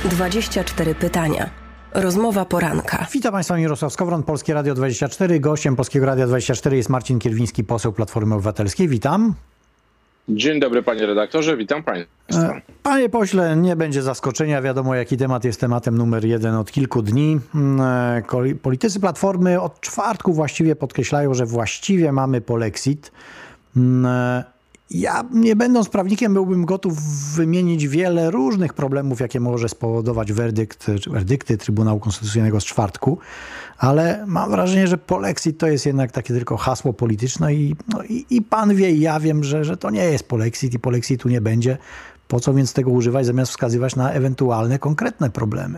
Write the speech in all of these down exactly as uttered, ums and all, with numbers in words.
dwadzieścia cztery pytania. Rozmowa poranka. Witam Państwa, Mirosław Skowron, Polskie Radio dwadzieścia cztery. Gościem Polskiego Radia dwadzieścia cztery jest Marcin Kierwiński, poseł Platformy Obywatelskiej. Witam. Dzień dobry, panie redaktorze, witam państwa. Panie pośle, nie będzie zaskoczenia. Wiadomo, jaki temat jest tematem numer jeden od kilku dni. Politycy Platformy od czwartku właściwie podkreślają, że właściwie mamy polexit. Ja, nie będąc prawnikiem, byłbym gotów wymienić wiele różnych problemów, jakie może spowodować werdykt, czy werdykty Trybunału Konstytucyjnego z czwartku, ale mam wrażenie, że polexit to jest jednak takie tylko hasło polityczne i, no i, i pan wie, i ja wiem, że, że to nie jest polexit i polexitu nie będzie. Po co więc tego używać, zamiast wskazywać na ewentualne, konkretne problemy?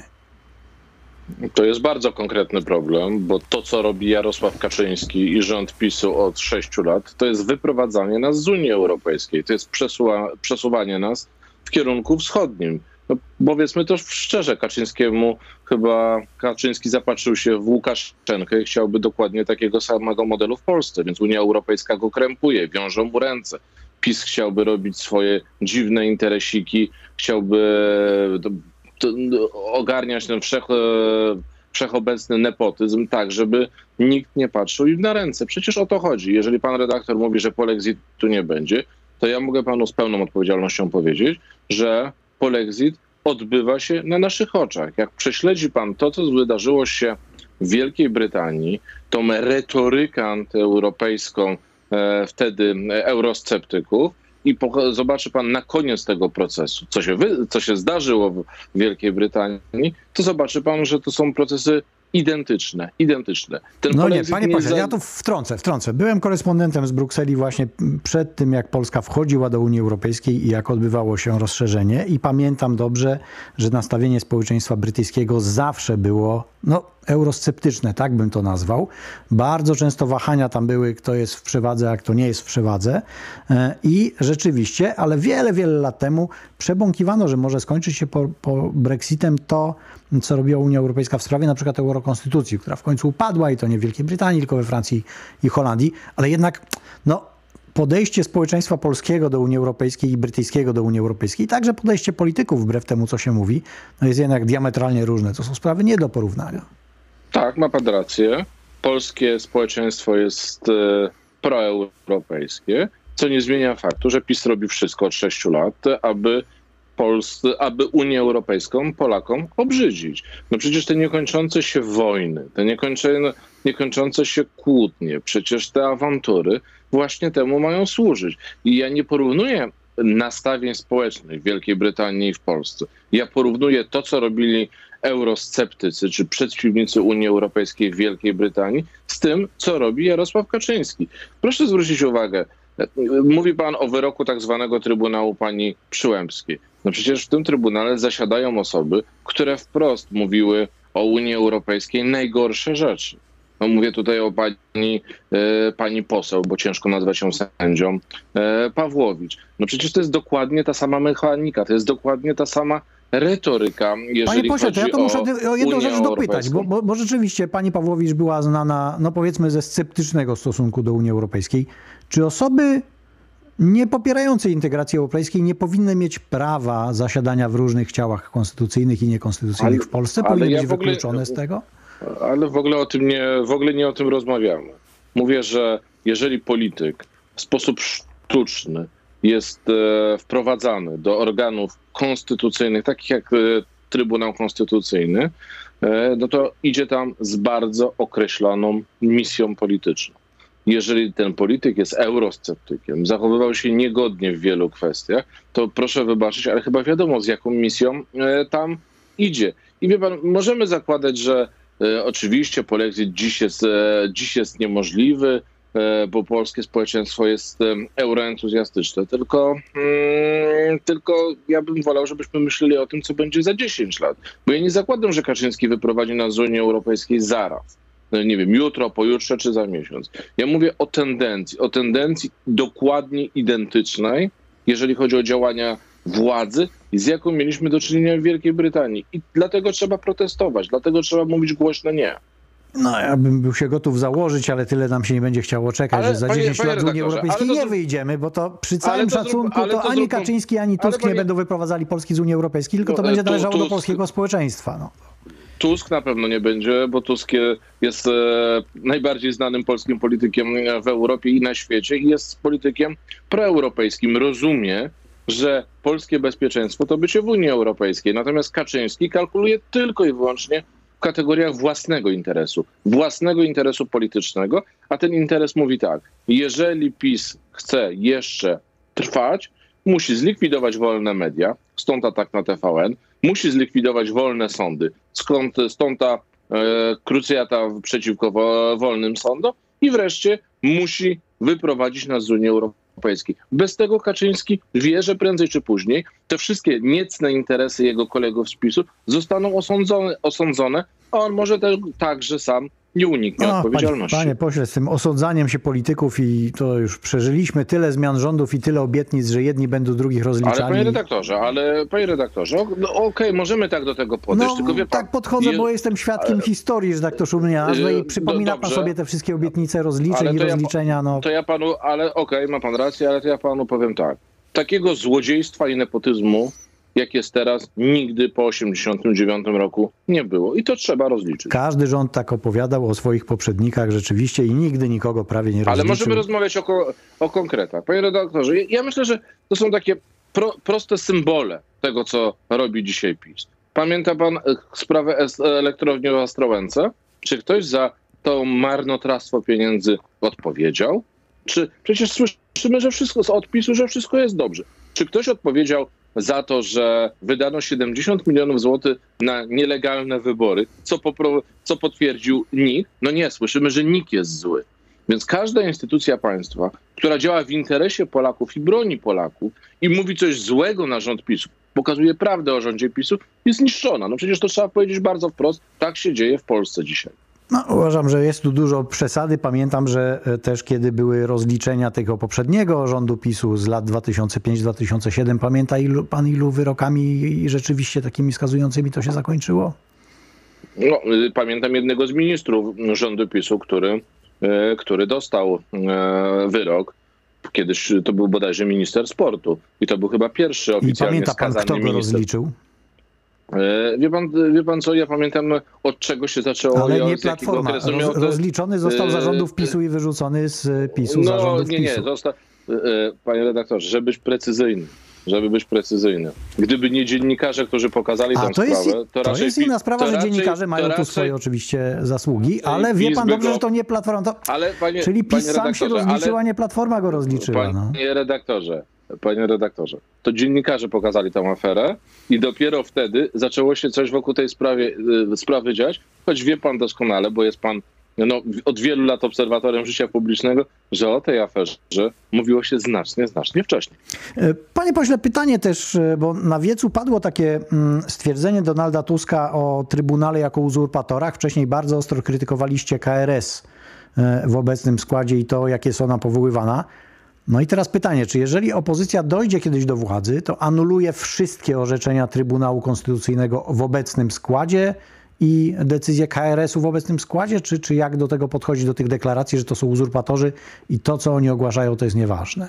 To jest bardzo konkretny problem, bo to, co robi Jarosław Kaczyński i rząd PiSu od sześciu lat, to jest wyprowadzanie nas z Unii Europejskiej. To jest przesuwa, przesuwanie nas w kierunku wschodnim. No, powiedzmy to szczerze, Kaczyńskiemu chyba Kaczyński zapatrzył się w Łukaszenkę i chciałby dokładnie takiego samego modelu w Polsce, więc Unia Europejska go krępuje, wiążą mu ręce. PiS chciałby robić swoje dziwne interesiki, chciałby to, ogarniać ten wszech, wszechobecny nepotyzm tak, żeby nikt nie patrzył im na ręce. Przecież o to chodzi. Jeżeli pan redaktor mówi, że polexitu nie będzie, to ja mogę panu z pełną odpowiedzialnością powiedzieć, że polexit odbywa się na naszych oczach. Jak prześledzi pan to, co wydarzyło się w Wielkiej Brytanii, tą retorykę antyeuropejską e, wtedy eurosceptyków, i zobaczy pan na koniec tego procesu, co się, wy, co się zdarzyło w Wielkiej Brytanii, to zobaczy pan, że to są procesy identyczne, identyczne. Ten no nie, panie pośle, za... ja tu wtrącę, wtrącę. Byłem korespondentem z Brukseli właśnie przed tym, jak Polska wchodziła do Unii Europejskiej i jak odbywało się rozszerzenie i pamiętam dobrze, że nastawienie społeczeństwa brytyjskiego zawsze było, no, eurosceptyczne, tak bym to nazwał. Bardzo często wahania tam były, kto jest w przewadze, a kto nie jest w przewadze. I rzeczywiście, ale wiele, wiele lat temu przebąkiwano, że może skończyć się po, po Brexitem to, co robiła Unia Europejska w sprawie na przykład eurokonstytucji, która w końcu upadła i to nie w Wielkiej Brytanii, tylko we Francji i Holandii. Ale jednak, no, podejście społeczeństwa polskiego do Unii Europejskiej i brytyjskiego do Unii Europejskiej, także podejście polityków, wbrew temu, co się mówi, no jest jednak diametralnie różne. To są sprawy nie do porównania. Tak, ma pan rację. Polskie społeczeństwo jest e, proeuropejskie, co nie zmienia faktu, że PiS robi wszystko od sześciu lat, aby, Polsce, aby Unię Europejską Polakom obrzydzić. No przecież te niekończące się wojny, te niekończone, niekończące się kłótnie, przecież te awantury właśnie temu mają służyć. I ja nie porównuję nastawień społecznych w Wielkiej Brytanii i w Polsce. Ja porównuję to, co robili eurosceptycy czy przeciwnicy Unii Europejskiej w Wielkiej Brytanii z tym, co robi Jarosław Kaczyński. Proszę zwrócić uwagę, mówi pan o wyroku tak zwanego Trybunału pani Przyłębskiej. No przecież w tym Trybunale zasiadają osoby, które wprost mówiły o Unii Europejskiej najgorsze rzeczy. No mówię tutaj o pani, e, pani poseł, bo ciężko nazwać ją sędzią, e, Pawłowicz. No przecież to jest dokładnie ta sama mechanika, to jest dokładnie ta sama retoryka, jeżeli Panie pośle, chodzi to ja to muszę o o jedną Unię rzecz dopytać, bo, bo, bo rzeczywiście pani Pawłowicz była znana, no powiedzmy, ze sceptycznego stosunku do Unii Europejskiej. Czy osoby nie popierające integracji europejskiej nie powinny mieć prawa zasiadania w różnych ciałach konstytucyjnych i niekonstytucyjnych ale, w Polsce? Powinny ja być ogóle, wykluczone z tego? Ale w ogóle o tym nie, w ogóle nie o tym rozmawiamy. Mówię, że jeżeli polityk w sposób sztuczny jest e, wprowadzany do organów konstytucyjnych, takich jak e, Trybunał Konstytucyjny, e, no to idzie tam z bardzo określoną misją polityczną. Jeżeli ten polityk jest eurosceptykiem, zachowywał się niegodnie w wielu kwestiach, to proszę wybaczyć, ale chyba wiadomo, z jaką misją e, tam idzie. I wie pan, możemy zakładać, że e, oczywiście polexit dziś jest, e, dziś jest niemożliwy, e, bo polskie społeczeństwo jest e, euroentuzjastyczne, tylko, mm, tylko ja bym wolał, żebyśmy myśleli o tym, co będzie za dziesięć lat. Bo ja nie zakładam, że Kaczyński wyprowadzi nas z Unii Europejskiej zaraz. No nie wiem, jutro, pojutrze czy za miesiąc. Ja mówię o tendencji, o tendencji dokładnie identycznej, jeżeli chodzi o działania władzy, z jaką mieliśmy do czynienia w Wielkiej Brytanii. I dlatego trzeba protestować, dlatego trzeba mówić głośno nie. No, ja bym był się gotów założyć, ale tyle nam się nie będzie chciało czekać, ale, że za panie, dziesięć lat z Unii Europejskiej nie wyjdziemy, bo to przy całym to szacunku zrób, to, to ani zrób, Kaczyński, ani Tusk panie, nie będą wyprowadzali Polski z Unii Europejskiej, tylko to no, będzie należało Tusk, do polskiego społeczeństwa. No. Tusk na pewno nie będzie, bo Tusk jest e, najbardziej znanym polskim politykiem w Europie i na świecie i jest politykiem proeuropejskim. Rozumie, że polskie bezpieczeństwo to bycie w Unii Europejskiej. Natomiast Kaczyński kalkuluje tylko i wyłącznie w kategoriach własnego interesu, własnego interesu politycznego, a ten interes mówi tak, jeżeli PiS chce jeszcze trwać, musi zlikwidować wolne media, stąd atak na T V N, musi zlikwidować wolne sądy, skąd, stąd ta e, krucjata przeciwko wo, wolnym sądom i wreszcie musi wyprowadzić nas z Unii Europejskiej. Bez tego Kaczyński wie, że prędzej czy później te wszystkie niecne interesy jego kolegów z PiSu zostaną osądzone, osądzone a on może też także sam nie uniknie no, odpowiedzialności. Panie, panie pośle, z tym osądzaniem się polityków i to już przeżyliśmy tyle zmian rządów i tyle obietnic, że jedni będą drugich rozliczali. Ale panie redaktorze, ale panie redaktorze, no, okej, okay, możemy tak do tego podejść, no, tylko wie pan... tak podchodzę, je... bo jestem świadkiem ale... historii, że tak to szumnie nazwę i przypomina no, pan sobie te wszystkie obietnice rozliczeń i rozliczenia. Ja, no. To ja panu, ale okej, okay, ma pan rację, ale to ja panu powiem tak. Takiego złodziejstwa i nepotyzmu, jak jest teraz, nigdy po osiemdziesiątym dziewiątym roku nie było. I to trzeba rozliczyć. Każdy rząd tak opowiadał o swoich poprzednikach rzeczywiście i nigdy nikogo prawie nie rozliczył. Ale możemy rozmawiać o, o konkretach. Panie redaktorze, ja myślę, że to są takie pro, proste symbole tego, co robi dzisiaj PiS. Pamięta pan sprawę elektrowni w Ostrołęce? Czy ktoś za to marnotrawstwo pieniędzy odpowiedział? Czy przecież słyszymy, że wszystko z odpisu, że wszystko jest dobrze. Czy ktoś odpowiedział za to, że wydano siedemdziesiąt milionów złotych na nielegalne wybory, co, popro, co potwierdził N I K? No nie, słyszymy, że N I K jest zły. Więc każda instytucja państwa, która działa w interesie Polaków i broni Polaków i mówi coś złego na rząd PiSu, pokazuje prawdę o rządzie PiSu, jest niszczona. No przecież to trzeba powiedzieć bardzo wprost. Tak się dzieje w Polsce dzisiaj. No, uważam, że jest tu dużo przesady. Pamiętam, że też kiedy były rozliczenia tego poprzedniego rządu PiSu z lat dwa tysiące piąty do dwa tysiące siódmego, pamięta ilu, pan ilu wyrokami i rzeczywiście takimi skazującymi to się zakończyło? No, pamiętam jednego z ministrów rządu PiSu, który, który dostał wyrok. Kiedyś to był bodajże minister sportu i to był chyba pierwszy oficjalnie skazany minister. I pamięta pan, kto go minister. rozliczył? Wie pan, wie pan co, ja pamiętam od czego się zaczęło. Ale nie Platforma. Roz, rozliczony został zarządów PiSu i wyrzucony z PiSu no, zarządów nie, nie, PiSu. Zosta... Panie redaktorze, żeby być precyzyjny, żeby być precyzyjny. Gdyby nie dziennikarze, którzy pokazali tę sprawę, jest, to, to raczej... jest inna sprawa, to że raczej, dziennikarze mają raczej, tu swoje oczywiście zasługi, ale wie pan dobrze, go... że to nie Platforma. To... Ale, panie, Czyli PiS panie sam się rozliczył, ale... a nie Platforma go rozliczyła. Panie no. redaktorze, Panie redaktorze, to dziennikarze pokazali tę aferę i dopiero wtedy zaczęło się coś wokół tej sprawy, sprawy dziać, choć wie pan doskonale, bo jest pan no, od wielu lat obserwatorem życia publicznego, że o tej aferze mówiło się znacznie, znacznie wcześniej. Panie pośle, pytanie też, bo na wiecu padło takie stwierdzenie Donalda Tuska o Trybunale jako uzurpatorach. Wcześniej bardzo ostro krytykowaliście K R S w obecnym składzie i to, jak jest ona powoływana. No i teraz pytanie, czy jeżeli opozycja dojdzie kiedyś do władzy, to anuluje wszystkie orzeczenia Trybunału Konstytucyjnego w obecnym składzie i decyzje K R S-u w obecnym składzie, czy, czy jak do tego podchodzi, do tych deklaracji, że to są uzurpatorzy i to, co oni ogłaszają, to jest nieważne?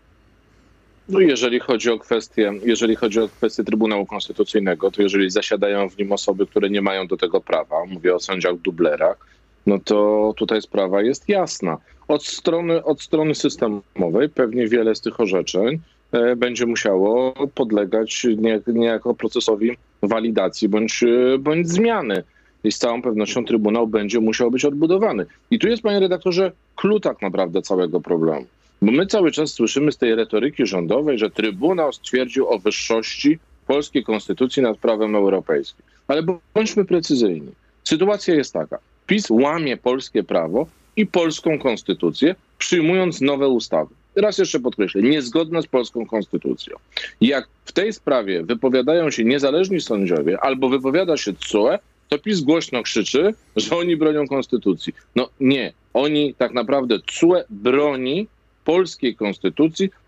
No jeżeli chodzi o kwestię, jeżeli chodzi o kwestię Trybunału Konstytucyjnego, to jeżeli zasiadają w nim osoby, które nie mają do tego prawa, mówię o sędziach dublerach, no to tutaj sprawa jest jasna. Od strony, od strony systemowej pewnie wiele z tych orzeczeń e, będzie musiało podlegać nie, niejako procesowi walidacji bądź, bądź zmiany. I z całą pewnością Trybunał będzie musiał być odbudowany. I tu jest, panie redaktorze, klucz tak naprawdę całego problemu. Bo my cały czas słyszymy z tej retoryki rządowej, że Trybunał stwierdził o wyższości polskiej konstytucji nad prawem europejskim. Ale bądźmy precyzyjni. Sytuacja jest taka. PiS łamie polskie prawo i polską konstytucję, przyjmując nowe ustawy. Raz jeszcze podkreślę, niezgodne z polską konstytucją. Jak w tej sprawie wypowiadają się niezależni sędziowie albo wypowiada się T S U E, to PiS głośno krzyczy, że oni bronią konstytucji. No nie, oni tak naprawdę T S U E broni polskiej konstytucji,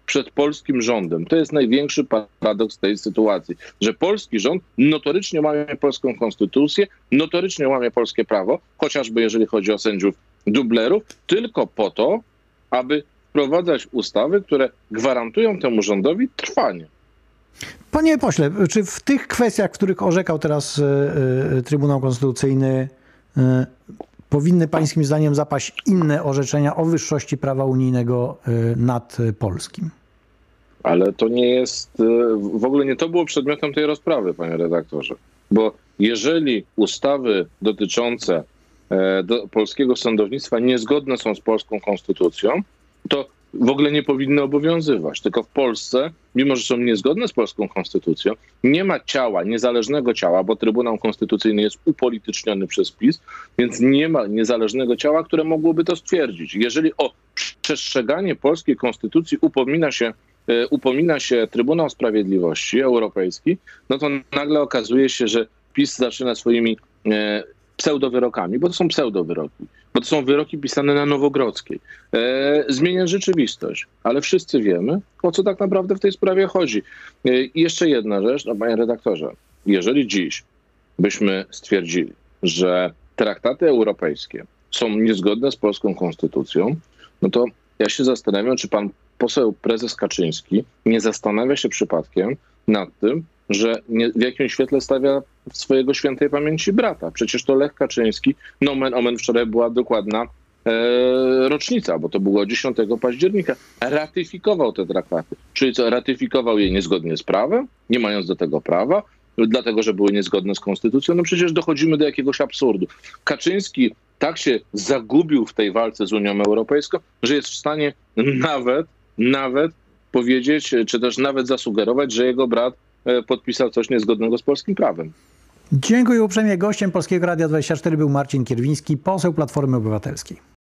przed polskim rządem. To jest największy paradoks tej sytuacji, że polski rząd notorycznie łamie polską konstytucję, notorycznie łamie polskie prawo, chociażby jeżeli chodzi o sędziów dublerów, tylko po to, aby wprowadzać ustawy, które gwarantują temu rządowi trwanie. Panie pośle, czy w tych kwestiach, w których orzekał teraz y, y, Trybunał Konstytucyjny, y, powinny pańskim zdaniem zapaść inne orzeczenia o wyższości prawa unijnego y, nad polskim? Ale to nie jest, w ogóle nie to było przedmiotem tej rozprawy, panie redaktorze. Bo jeżeli ustawy dotyczące do polskiego sądownictwa niezgodne są z polską konstytucją, to w ogóle nie powinny obowiązywać. Tylko w Polsce, mimo że są niezgodne z polską konstytucją, nie ma ciała, niezależnego ciała, bo Trybunał Konstytucyjny jest upolityczniony przez PiS, więc nie ma niezależnego ciała, które mogłoby to stwierdzić. Jeżeli o przestrzeganie polskiej konstytucji upomina się, upomina się Trybunał Sprawiedliwości Europejski, no to nagle okazuje się, że PiS zaczyna swoimi pseudowyrokami, bo to są pseudowyroki, bo to są wyroki pisane na Nowogrodzkiej. E, zmienia rzeczywistość, ale wszyscy wiemy, o co tak naprawdę w tej sprawie chodzi. E, I jeszcze jedna rzecz, no panie redaktorze, jeżeli dziś byśmy stwierdzili, że traktaty europejskie są niezgodne z polską konstytucją, no to ja się zastanawiam, czy pan poseł prezes Kaczyński nie zastanawia się przypadkiem nad tym, że nie, w jakim świetle stawia swojego świętej pamięci brata. Przecież to Lech Kaczyński, nomen omen, wczoraj była dokładna e, rocznica, bo to było dziesiątego października, ratyfikował te traktaty. Czyli co, ratyfikował je niezgodnie z prawem, nie mając do tego prawa, dlatego, że były niezgodne z konstytucją. No przecież dochodzimy do jakiegoś absurdu. Kaczyński tak się zagubił w tej walce z Unią Europejską, że jest w stanie nawet, nawet powiedzieć, czy też nawet zasugerować, że jego brat podpisał coś niezgodnego z polskim prawem. Dziękuję uprzejmie. Gościem Polskiego Radia dwadzieścia cztery był Marcin Kierwiński, poseł Platformy Obywatelskiej.